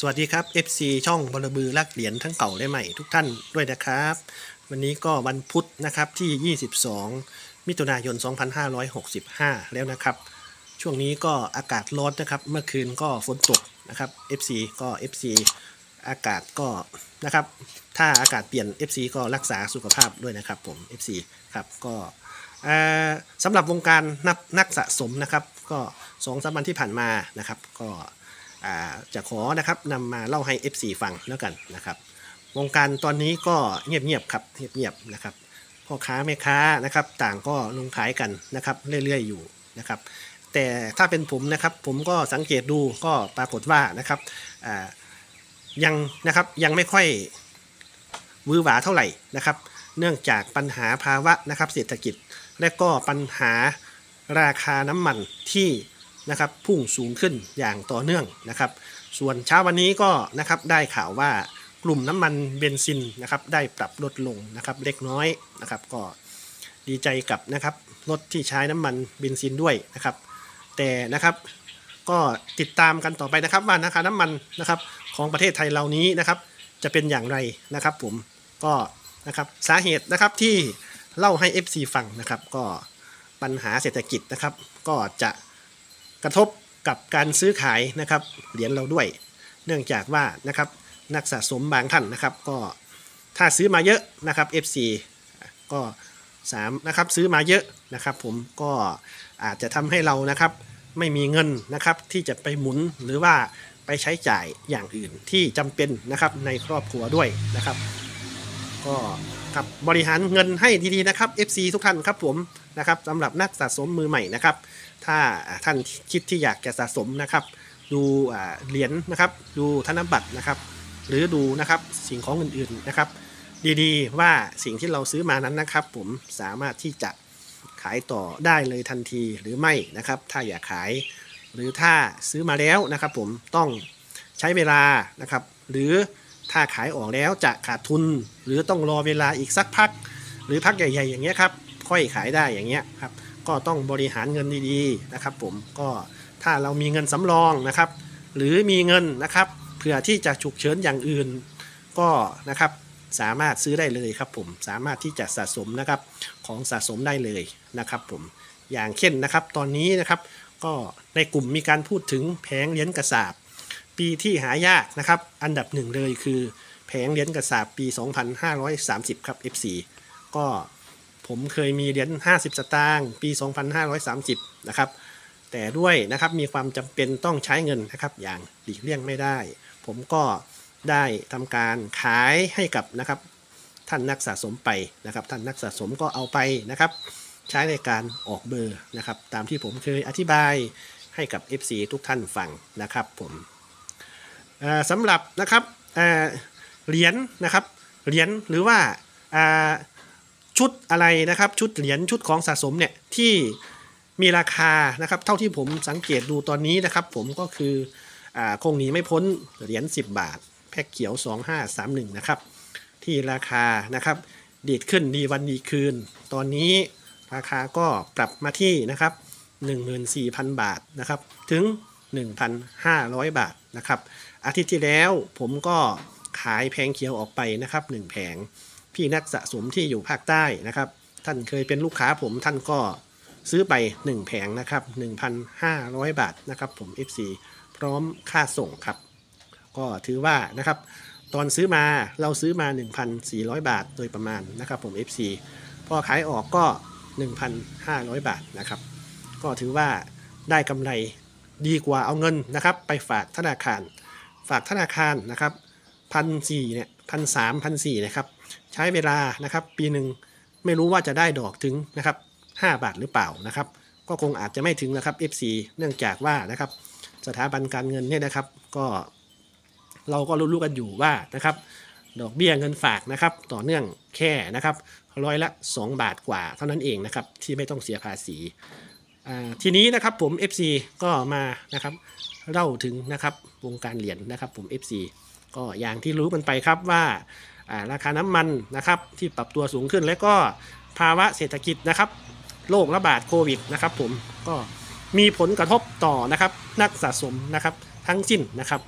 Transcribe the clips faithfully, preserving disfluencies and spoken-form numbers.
สวัสดีครับ เอฟ ซี ช่องบลบือลักเหรียญทั้งเก่าและใหม่ทุกท่านด้วยนะครับวันนี้ก็วันพุธนะครับที่ยี่สิบสองมิถุนายนสองพันห้าร้อยหกสิบห้าแล้วนะครับช่วงนี้ก็อากาศร้อนนะครับเมื่อคืนก็ฝนตกนะครับ เอฟ ซี ก็ เอฟ ซี อากาศก็นะครับถ้าอากาศเปลี่ยน เอฟ ซี ก็รักษาสุขภาพด้วยนะครับผม เอฟ ซี ครับก็สำหรับวงการนักนักสะสมนะครับก็สองสามวันที่ผ่านมานะครับก็จะขอนะครับนำมาเล่าให้ เอฟ ซี ฟังแล้วกันนะครับวงการตอนนี้ก็เงียบๆครับเงียบๆนะครับพ่อค้าแม่ค้านะครับต่างก็ลงขายกันนะครับเรื่อยๆอยู่นะครับแต่ถ้าเป็นผมนะครับผมก็สังเกตดูก็ปรากฏว่านะครับยังนะครับยังไม่ค่อยวือหวาเท่าไหร่นะครับเนื่องจากปัญหาภาวะนะครับเศรษฐกิจและก็ปัญหาราคาน้ำมันที่นะครับพุ่งสูงขึ้นอย่างต่อเนื่องนะครับส่วนเช้าวันนี้ก็นะครับได้ข่าวว่ากลุ่มน้ำมันเบนซินนะครับได้ปรับลดลงนะครับเล็กน้อยนะครับก็ดีใจกับนะครับรถที่ใช้น้ำมันเบนซินด้วยนะครับแต่นะครับก็ติดตามกันต่อไปนะครับว่าราคาน้ำมันนะครับของประเทศไทยเรานี้นะครับจะเป็นอย่างไรนะครับผมก็นะครับสาเหตุนะครับที่เล่าให้ เอฟ ซี ฟังนะครับก็ปัญหาเศรษฐกิจนะครับก็จะกระทบกับการซื้อขายนะครับเหรียญเราด้วยเนื่องจากว่านะครับนักสะสมบางท่านนะครับก็ถ้าซื้อมาเยอะนะครับ เอฟ ซี ก็สามนะครับซื้อมาเยอะนะครับผมก็อาจจะทำให้เรานะครับไม่มีเงินนะครับที่จะไปหมุนหรือว่าไปใช้จ่ายอย่างอื่นที่จำเป็นนะครับในครอบครัวด้วยนะครับก็ครับบริหารเงินให้ดีๆนะครับ เอฟ ซี ทุกท่านครับผมนะครับสำหรับนักสะสมมือใหม่นะครับถ้าท่านคิดที่อยากจะสะสมนะครับดูเหรียญนะครับดูธนบัตรนะครับหรือดูนะครับสิ่งของอื่นๆนะครับดีๆว่าสิ่งที่เราซื้อมานั้นนะครับผมสามารถที่จะขายต่อได้เลยทันทีหรือไม่นะครับถ้าอยากขายหรือถ้าซื้อมาแล้วนะครับผมต้องใช้เวลานะครับหรือถ้าขายออกแล้วจะขาดทุนหรือต้องรอเวลาอีกสักพักหรือพักใหญ่ๆอย่างเงี้ยครับค่อยขายได้อย่างเงี้ยครับก็ต้องบริหารเงินดีๆนะครับผมก็ถ้าเรามีเงินสำรองนะครับหรือมีเงินนะครับเผื่อที่จะฉุกเฉินอย่างอื่นก็นะครับสามารถซื้อได้เลยครับผมสามารถที่จะสะสมนะครับของสะสมได้เลยนะครับผมอย่างเช่นนะครับตอนนี้นะครับก็ในกลุ่มมีการพูดถึงแผงเหรียญกระสาบปีที่หายากนะครับอันดับหนึ่งเลยคือแผงเหรียญกระสาบปีสองพันห้าร้อยสามสิบครับ เอฟ ซี ก็ผมเคยมีเหรียญห้าสิบสตางค์ปีสองพันห้าร้อยสามสิบนะครับแต่ด้วยนะครับมีความจำเป็นต้องใช้เงินนะครับอย่างหลีกเลี่ยงไม่ได้ผมก็ได้ทำการขายให้กับนะครับท่านนักสะสมไปนะครับท่านนักสะสมก็เอาไปนะครับใช้ในการออกเบอร์นะครับตามที่ผมเคยอธิบายให้กับ เอฟ ซี ทุกท่านฟังนะครับผมสำหรับนะครับเหรียญนะครับเหรียญหรือว่าชุดอะไรนะครับชุดเหรียญชุดของสะสมเนี่ยที่มีราคานะครับเท่าที่ผมสังเกตดูตอนนี้นะครับผมก็คืออ่าคงหนีไม่พ้นเหรียญสิบบาทแพ็คเขียวสองห้าสามหนึ่งนะครับที่ราคานะครับดีดขึ้นดีวันดีคืนตอนนี้ราคาก็ปรับมาที่นะครับ หนึ่งหมื่นสี่พัน บาทนะครับถึง หนึ่งพันห้าร้อย บาทนะครับอาทิตย์ที่แล้วผมก็ขายแผงเขียวออกไปนะครับหนึ่งแผงพี่นักสะสมที่อยู่ภาคใต้นะครับท่านเคยเป็นลูกค้าผมท่านก็ซื้อไปหนึ่งแผงนะครับ หนึ่งพันห้าร้อย บาทนะครับผม เอฟ ซี พร้อมค่าส่งครับก็ถือว่านะครับตอนซื้อมาเราซื้อมา หนึ่งพันสี่ร้อย บาทโดยประมาณนะครับผม เอฟ ซี พอขายออกก็ หนึ่งพันห้าร้อย บาทนะครับก็ถือว่าได้กำไรดีกว่าเอาเงินนะครับไปฝากธนาคารฝากธนาคารนะครับ หนึ่งพันสี่ร้อย เนี่ย หนึ่งพันสามร้อย หนึ่งพันสี่ร้อย นะครับใช้เวลานะครับปีหนึ่งไม่รู้ว่าจะได้ดอกถึงนะครับห้าบาทหรือเปล่านะครับก็คงอาจจะไม่ถึงนะครับ เอฟ ซี เนื่องจากว่านะครับสถาบันการเงินเนี่ยนะครับก็เราก็รู้ๆกันอยู่ว่านะครับดอกเบี้ยเงินฝากนะครับต่อเนื่องแค่นะครับร้อยละสองบาทกว่าเท่านั้นเองนะครับที่ไม่ต้องเสียภาษีทีนี้นะครับผม เอฟ ซี ก็มานะครับเล่าถึงนะครับวงการเหรียญนะครับผม เอฟ ซี ก็อย่างที่รู้กันไปครับว่าราคาน้ำมันนะครับที่ปรับตัวสูงขึ้นและก็ภาวะเศรษฐกิจนะครับโรคระบาดโควิดนะครับผมก็มีผลกระทบต่อนะครับนักสะสมนะครับทั้งสิ้นนะครับ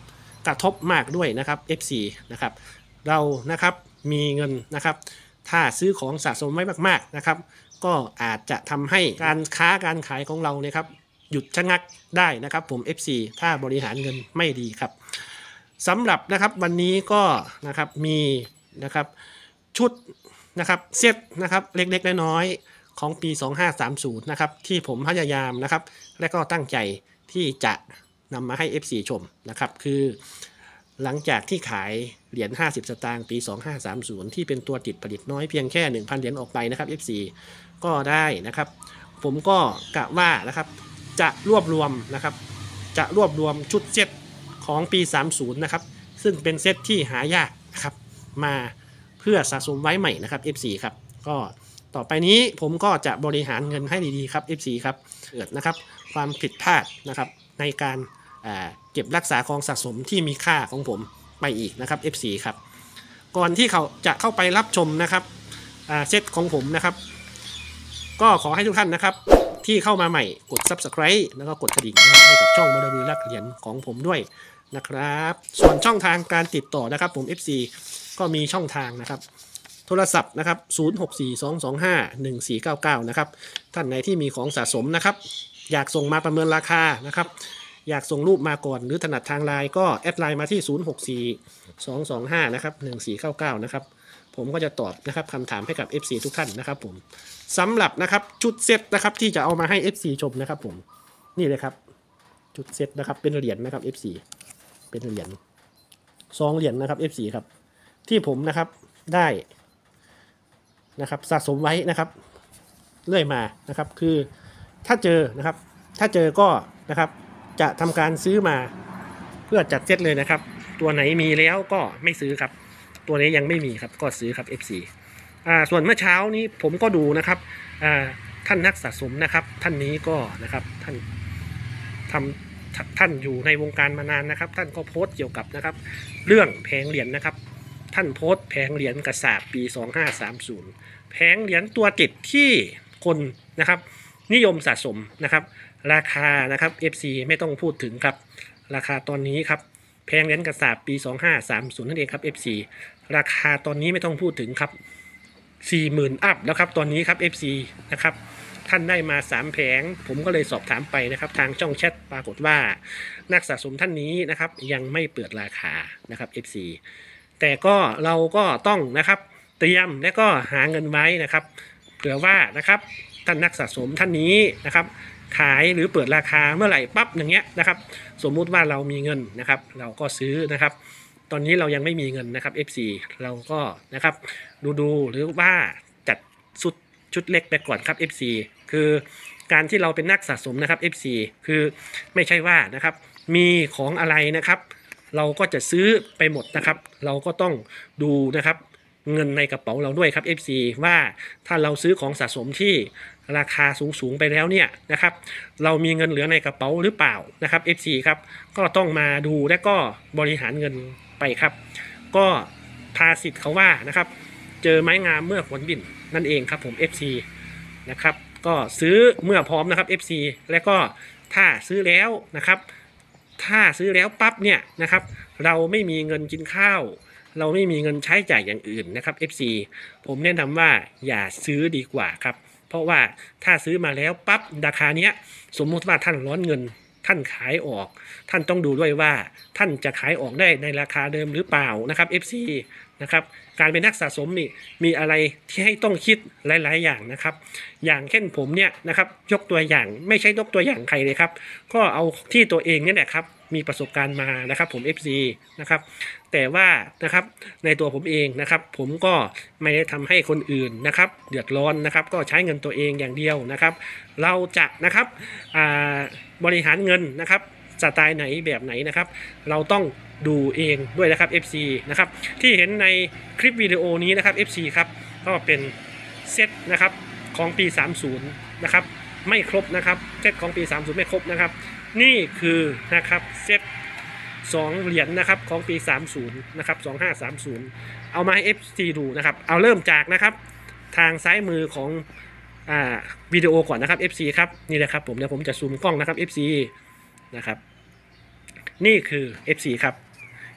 กระทบมากด้วยนะครับ เอฟ ซี นะครับเรานะครับมีเงินนะครับถ้าซื้อของสะสมไว้มากๆนะครับก็อาจจะทำให้การค้าการขายของเราเนี่ยครับหยุดชะงักได้นะครับผม เอฟ ซี ถ้าบริหารเงินไม่ดีครับสำหรับนะครับวันนี้ก็นะครับมีนะครับชุดนะครับเซตนะครับเล็กๆน้อยๆของปีสองห้าสามศูนย์นะครับที่ผมพยายามนะครับและก็ตั้งใจที่จะนำมาให้ เอฟ ซี ชมนะครับคือหลังจากที่ขายเหรียญห้าสิบสตางค์ปีสองห้าสามศูนย์ที่เป็นตัวติดผลิตน้อยเพียงแค่ หนึ่งพัน เหรียญออกไปนะครับ เอฟ ซี ก็ได้นะครับผมก็กะว่านะครับจะรวบรวมนะครับจะรวบรวมชุดเซตของปีสามสิบนะครับซึ่งเป็นเซตที่หายากนะครับมาเพื่อสะสมไว้ใหม่นะครับ เอฟ ซี ครับก็ต่อไปนี้ผมก็จะบริหารเงินให้ดีๆครับ เอฟ ซี ครับเกิดนะครับความผิดพลาดนะครับในการเก็บรักษาของสะสมที่มีค่าของผมไปอีกนะครับ เอฟ ซี ครับก่อนที่เขาจะเข้าไปรับชมนะครับเซตของผมนะครับก็ขอให้ทุกท่านนะครับที่เข้ามาใหม่กด ซับสไครบ์ แล้วก็กดกระดิ่งนะครับให้กับช่องบรบือลักเหรียญของผมด้วยนะครับส่วนช่องทางการติดต่อนะครับผม เอฟ ซี ก็มีช่องทางนะครับโทรศัพท์นะครับศูนย์ หก สี่ สอง สอง ห้า หนึ่ง สี่ เก้า เก้านะครับท่านไหนที่มีของสะสมนะครับอยากส่งมาประเมินราคานะครับอยากส่งรูปมาก่อนหรือถนัดทางไลน์ก็แอดไลน์มาที่ศูนย์ หก สี่ สอง สอง ห้านะครับหนึ่ง สี่ เก้า เก้านะครับผมก็จะตอบนะครับคำถามให้กับ เอฟ ซี ทุกท่านนะครับผมสำหรับนะครับชุดเซตนะครับที่จะเอามาให้ เอฟ ซี ชมนะครับผมนี่เลยครับชุดเซตนะครับเป็นเหรียญนะครับ เอฟ ซี เป็นเหรียญซองเหรียญนะครับ เอฟ ซี ครับที่ผมนะครับได้นะครับสะสมไว้นะครับเรื่อยมานะครับคือถ้าเจอนะครับถ้าเจอก็นะครับจะทำการซื้อมาเพื่อจัดเซตเลยนะครับตัวไหนมีแล้วก็ไม่ซื้อครับตัวนี้ยังไม่มีครับก็ซื้อครับ เอฟ ซี อ่าส่วนเมื่อเช้านี้ผมก็ดูนะครับอ่าท่านนักสะสมนะครับท่านนี้ก็นะครับท่านทำท่านอยู่ในวงการมานานนะครับท่านก็โพสต์เกี่ยวกับนะครับเรื่องแผงเหรียญนะครับท่านโพสต์แผงเหรียญกระสาบปีสองห้าสามศูนย์แผงเหรียญตัวติดที่คนนะครับนิยมสะสมนะครับราคานะครับ เอฟ ซี ไม่ต้องพูดถึงครับราคาตอนนี้ครับแผงเหรียญกระสาบปีสองห้าสามศูนย์นั่นเองครับ เอฟ ซี ราคาตอนนี้ไม่ต้องพูดถึงครับ สี่หมื่น อัพแล้วครับตอนนี้ครับ เอฟ ซี นะครับท่านได้มาสามแผงผมก็เลยสอบถามไปนะครับทางช่องแชทปรากฏว่านักสะสมท่านนี้นะครับยังไม่เปิดราคานะครับ เอฟ ซี แต่ก็เราก็ต้องนะครับเตรียมและก็หาเงินไว้นะครับเผื่อว่านะครับท่านนักสะสมท่านนี้นะครับขายหรือเปิดราคาเมื่อไหร่ปั๊บอย่างเงี้ยนะครับสมมุติว่าเรามีเงินนะครับเราก็ซื้อนะครับตอนนี้เรายังไม่มีเงินนะครับ เอฟ ซี เราก็นะครับดูดูหรือว่าจัดชุดชุดเล็กไปก่อนครับ เอฟ ซี คือการที่เราเป็นนักสะสมนะครับ เอฟ ซี คือไม่ใช่ว่านะครับมีของอะไรนะครับเราก็จะซื้อไปหมดนะครับเราก็ต้องดูนะครับเงินในกระเป๋าเราด้วยครับ เอฟ ซี ว่าถ้าเราซื้อของสะสมที่ราคาสูงๆไปแล้วเนี่ยนะครับเรามีเงินเหลือในกระเป๋าหรือเปล่านะครับ เอฟ ซี ครับก็ต้องมาดูและก็บริหารเงินไปครับก็ภาษิตเขาว่านะครับเจอไม้งามเมื่อผลบิ่นนั่นเองครับผม เอฟ ซี นะครับก็ซื้อเมื่อพร้อมนะครับ เอฟ ซี และก็ถ้าซื้อแล้วนะครับถ้าซื้อแล้วปั๊บเนี่ยนะครับเราไม่มีเงินกินข้าวเราไม่มีเงินใช้จ่ายอย่างอื่นนะครับ เอฟ ซี ผมแนะนำว่าอย่าซื้อดีกว่าครับเพราะว่าถ้าซื้อมาแล้วปั๊บราคาเนี้ยสมมุติว่าท่านร้อนเงินท่านขายออกท่านต้องดูด้วยว่าท่านจะขายออกได้ในราคาเดิมหรือเปล่านะครับ เอฟ ซี นะครับการเป็นนักสะสมนี่มีอะไรที่ให้ต้องคิดหลายๆอย่างนะครับอย่างเช่นผมเนี่ยนะครับยกตัวอย่างไม่ใช่ยกตัวอย่างใครเลยครับก็เอาที่ตัวเองเนี่ยแหละครับมีประสบการณ์มานะครับผม เอฟ ซี นะครับแต่ว่านะครับในตัวผมเองนะครับผมก็ไม่ได้ทำให้คนอื่นนะครับเดือดร้อนนะครับก็ใช้เงินตัวเองอย่างเดียวนะครับเราจะนะครับบริหารเงินนะครับสไตล์ไหนแบบไหนนะครับเราต้องดูเองด้วยนะครับ เอฟ ซี นะครับที่เห็นในคลิปวิดีโอนี้นะครับ เอฟ ซี ครับก็เป็นเซตนะครับของปีสามสิบนะครับไม่ครบนะครับเซตของปีสามสิบไม่ครบนะครับนี่คือนะครับเซตสองเหรียญนะครับของปีสามสิบนะครับสองห้าสามศูนย์เอามาให้ เอฟ ซี ดูนะครับเอาเริ่มจากนะครับทางซ้ายมือของอ่าวิดีโอก่อนนะครับ เอฟ ซี ครับนี่แหละครับผมเดี๋ยวผมจะซูมกล้องนะครับ เอฟ ซี นะครับนี่คือ เอฟ ซี ครับ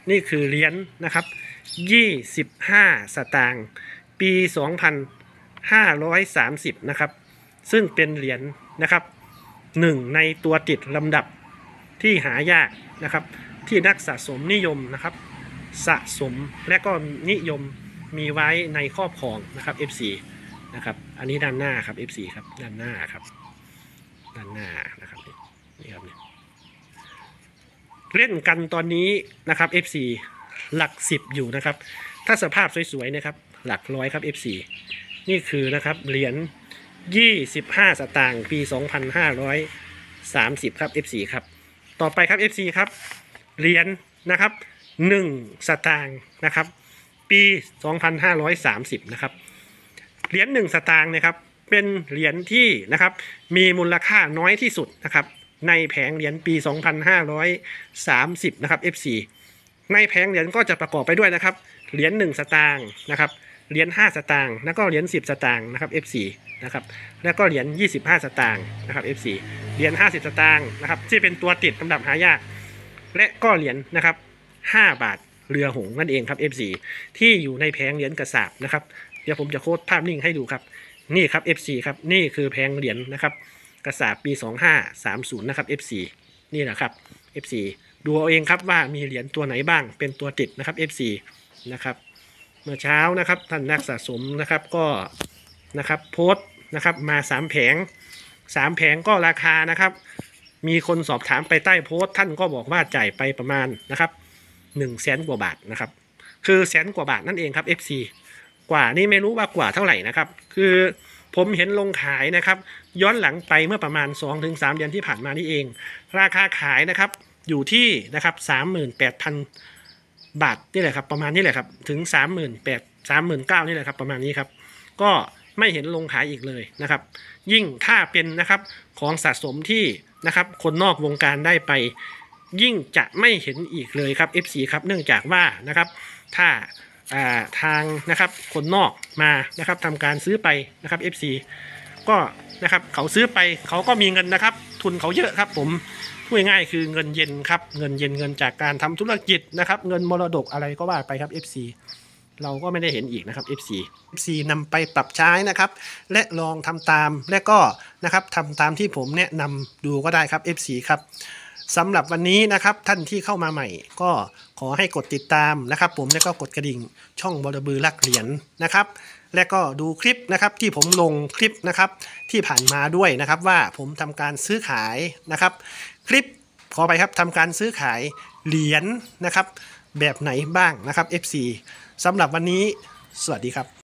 นี่คือเหรียญนะครับยี่สิบห้าสตางค์ปีสองพันห้าร้อยสามสิบนะครับซึ่งเป็นเหรียญนะครับหนึ่งในตัวติดลำดับที่หายากนะครับที่นักสะสมนิยมนะครับสะสมและก็นิยมมีไว้ในครอบครองนะครับ เอฟ ซี นะครับอันนี้ด้านหน้าครับ เอฟ ซี ครับด้านหน้าครับด้านหน้านะครับนี่ครับเล่นกันตอนนี้นะครับ เอฟ ซี หลักสิบอยู่นะครับถ้าสภาพสวยๆนะครับหลักร้อยครับ เอฟ ซี นี่คือนะครับเหรียญยี่สิบห้าสตางค์ปีสองพันห้าร้อยสามสิบครับ เอฟ ซี ครับต่อไปครับ เอฟ ซี ครับเหรียญนะครับหนึ่งสตางค์นะครับปีสองพันห้าร้อยสามสิบนะครับเหรียญหนึ่งสตางค์นะครับเป็นเหรียญที่นะครับมีมูลค่าน้อยที่สุดนะครับในแผงเหรียญปีสองพันห้าร้อยสามสิบนะครับ เอฟ ซี ในแผงเหรียญก็จะประกอบไปด้วยนะครับเหรียญหนึ่งสตางค์นะครับเหรียญห้าสตางค์แล้วก็เหรียญสิบสตางค์นะครับ เอฟ ซี นะครับแล้วก็เหรียญยี่สิบห้าสตางค์นะครับ เอฟ ซี เหรียญห้าสิบสตางค์นะครับที่เป็นตัวติดลำดับหายากและก็เหรียญนะครับห้าบาทเรือหงส์นั่นเองครับ เอฟ ซี ที่อยู่ในแผงเหรียญกระสาบนะครับเดี๋ยวผมจะโค้ดภาพนิ่งให้ดูครับนี่ครับ เอฟ ซี ครับนี่คือแผงเหรียญนะครับกระสาบปีสองพันห้าร้อยสามสิบนะครับ เอฟ ซี นี่แหละครับ เอฟ ซี ดูเอาเองครับว่ามีเหรียญตัวไหนบ้างเป็นตัวติดนะครับ เอฟ ซี นะครับเมื่อเช้านะครับท่านนักสะสมนะครับก็นะครับโพสต์นะครับมาสามแผงสามแผงก็ราคานะครับมีคนสอบถามไปใต้โพสต์ท่านก็บอกว่าจ่ายไปประมาณนะครับหนึ่งแสนกว่าบาทนะครับคือแสนกว่าบาทนั่นเองครับ เอฟ ซี กว่านี่ไม่รู้ว่ากว่าเท่าไหร่นะครับคือผมเห็นลงขายนะครับย้อนหลังไปเมื่อประมาณ สองถึงสาม เดือนที่ผ่านมานี่เองราคาขายนะครับอยู่ที่นะครับ สามหมื่นแปดพัน บาทนี่แหละครับประมาณนี้แหละครับถึง สามหมื่นแปดพัน สามหมื่นเก้าพัน นี่แหละครับประมาณนี้ครับก็ไม่เห็นลงขายอีกเลยนะครับยิ่งถ้าเป็นนะครับของสะสมที่นะครับคนนอกวงการได้ไปยิ่งจะไม่เห็นอีกเลยครับ เอฟ ซี ครับเนื่องจากว่านะครับถ้าทางนะครับคนนอกมานะครับทำการซื้อไปนะครับ เอฟ ซี ก็นะครับเขาซื้อไปเขาก็มีเงินนะครับทุนเขาเยอะครับผมพูดง่ายๆคือเงินเย็นครับเงินเย็นเงินจากการทำธุรกิจนะครับเงินมรดกอะไรก็ว่าไปครับ เอฟ ซี เราก็ไม่ได้เห็นอีกนะครับ เอฟ ซี เอฟ ซี นำไปปรับใช้นะครับและลองทำตามและก็นะครับทำตามที่ผมแนะนำดูก็ได้ครับ เอฟ ซี ครับสำหรับวันนี้นะครับท่านที่เข้ามาใหม่ก็ขอให้กดติดตามนะครับผมและก็กดกระดิ่งช่องบลบือลักเหรียญนะครับและก็ดูคลิปนะครับที่ผมลงคลิปนะครับที่ผ่านมาด้วยนะครับว่าผมทำการซื้อขายนะครับคลิปขอไปครับทำการซื้อขายเหรียญนะครับแบบไหนบ้างนะครับ เอฟ ซี สำหรับวันนี้สวัสดีครับ